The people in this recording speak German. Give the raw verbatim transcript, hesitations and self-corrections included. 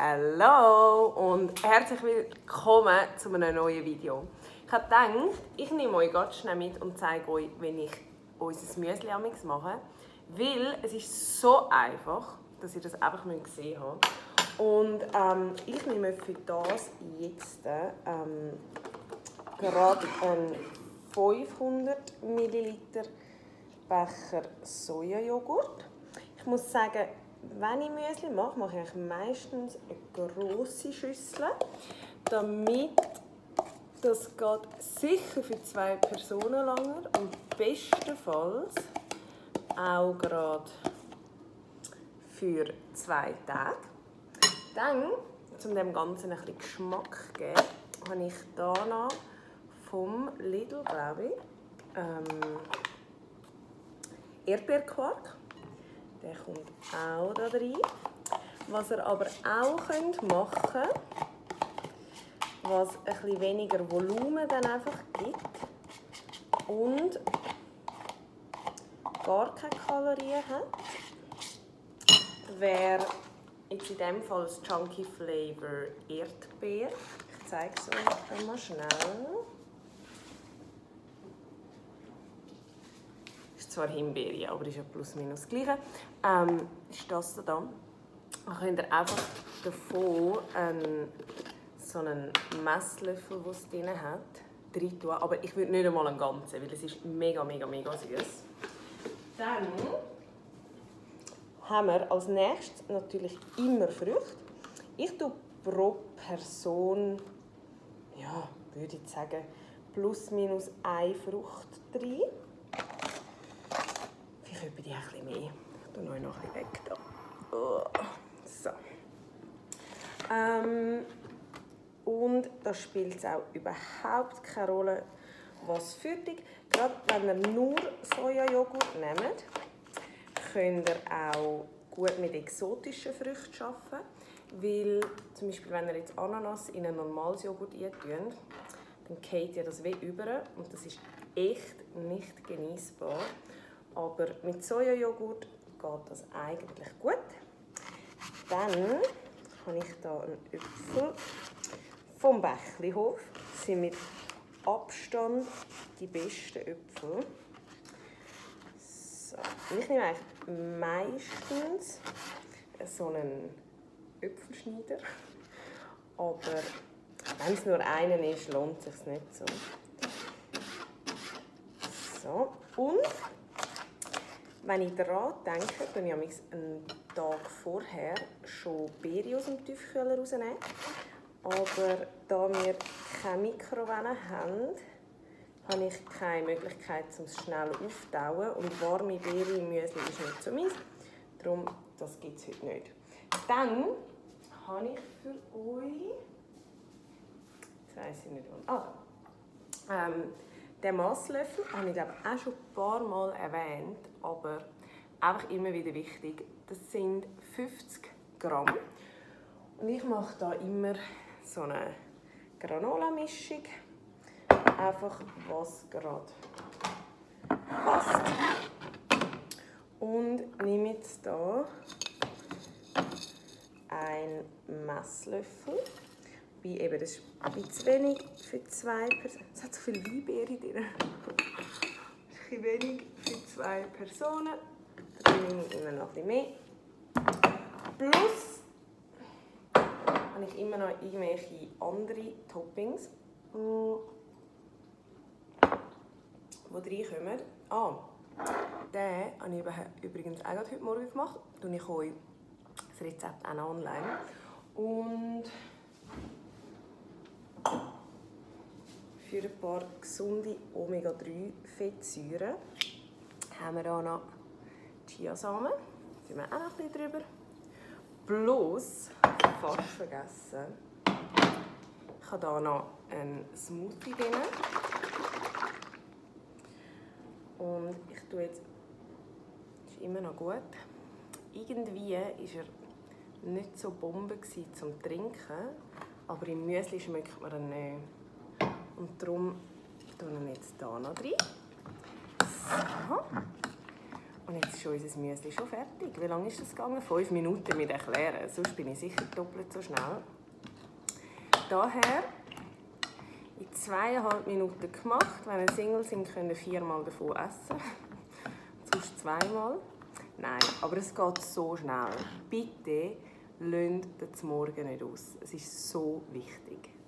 Hallo und herzlich willkommen zu einem neuen Video. Ich habe gedacht, ich nehme euch ganz schnell mit und zeige euch, wenn ich unser Müsli mache. Weil es ist so einfach, dass ihr das einfach gesehen habt. Und ähm, ich nehme für das jetzt ähm, gerade einen fünfhundert Milliliter Becher Sojajoghurt. Ich muss sagen, wenn ich Müsli mache, mache ich meistens eine grosse Schüssel, damit das geht sicher für zwei Personen langer und bestenfalls auch gerade für zwei Tage. Dann, um dem Ganzen ein bisschen Geschmack zu geben, habe ich hier noch vom Lidl, glaube ich, ähm, Erdbeerquark. Der kommt auch da rein. Was ihr aber auch machen könnt, was ein bisschen weniger Volumen dann einfach gibt und gar keine Kalorien hat, wäre jetzt in diesem Fall das Chunky Flavor Erdbeer. Ich zeige es euch einmal schnell. Ist zwar Himbeere, aber ist ja plus minus das Gleiche. Ähm, ist das hier. Dann könnt ihr einfach davon einen, so einen Messlöffel, den es drin hat, rein tun. Aber ich würde nicht einmal einen ganzen, weil es ist mega, mega, mega süß. Dann haben wir als nächstes natürlich immer Früchte. Ich tue pro Person, ja, würde ich sagen, plus minus eine Frucht rein. Vielleicht etwa die ein bisschen mehr. Ich tue noch ein bisschen weg. Da. Oh. So. Ähm, und da spielt es auch überhaupt keine Rolle, was für dich. Gerade wenn ihr nur Sojajoghurt nehmt, könnt ihr auch gut mit exotischen Früchten arbeiten. Weil zum Beispiel, wenn ihr jetzt Ananas in ein normales Joghurt eintut, dann geht ja das wie über und das ist echt nicht genießbar. Aber mit Sojajoghurt geht das eigentlich gut. Dann habe ich hier einen Äpfel vom Bächlihof. Das sind mit Abstand die besten Äpfel. So. Ich nehme eigentlich meistens so einen Äpfelschneider. Aber wenn es nur einen ist, lohnt es sich nicht so. So. Und wenn ich daran denke, dann nehme ich einen Tag vorher schon Beeren aus dem Tiefkühler rausnehmen. Aber da wir keine Mikrowelle haben, habe ich keine Möglichkeit, um es schnell aufzutauen. Und warme Beeren im Müsli ist nicht so meins. Darum, das gibt es heute nicht. Dann habe ich für euch, jetzt weiss ich nicht wann, ah, ähm, den Masslöffel habe ich glaube auch schon ein paar Mal erwähnt, aber einfach immer wieder wichtig. Das sind fünfzig Gramm. Und ich mache da immer so eine Granola-Mischung. Einfach was gerade passt. Und nehme jetzt hier einen Messlöffel. Wie eben, das ist ein bisschen wenig für zwei Personen. Es hat so viel Weinbeere drin. Das ist ein bisschen wenig für zwei Personen. Dann nehme ich immer noch ein bisschen mehr. Plus habe ich immer noch irgendwelche andere Toppings, die reinkommen. Ah, den habe ich übrigens auch heute Morgen gemacht. Da ich euch das Rezept auch noch online. Und für ein paar gesunde Omega drei Fettsäuren haben wir hier noch Chiasamen. Da tun wir auch noch ein bisschen drüber. Plus, fast vergessen, ich habe hier noch einen Smoothie drin. Und ich tue jetzt, ist immer noch gut. Irgendwie war er nicht so Bombe zum Trinken, aber im Müsli schmeckt man ihn nicht. Und darum tue ich ihn jetzt hier noch rein. So. Und jetzt ist unser Müsli schon fertig. Wie lange ist das gegangen? Fünf Minuten mit erklären. Sonst bin ich sicher doppelt so schnell. Daher in zweieinhalb Minuten gemacht. Wenn ihr Single sind, könnt ihr viermal davon essen. Sonst zweimal. Nein, aber es geht so schnell. Bitte lasst den Morgen nicht aus. Es ist so wichtig.